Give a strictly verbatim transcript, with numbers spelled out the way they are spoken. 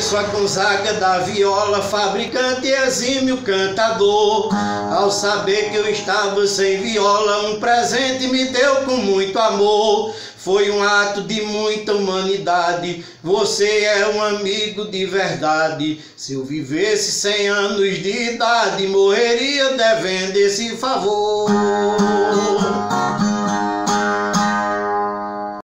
Agradeço a Gonzaga da viola, fabricante exímio cantador. Ao saber que eu estava sem viola, um presente me deu com muito amor. Foi um ato de muita humanidade, você é um amigo de verdade. Se eu vivesse cem anos de idade, morreria devendo esse favor.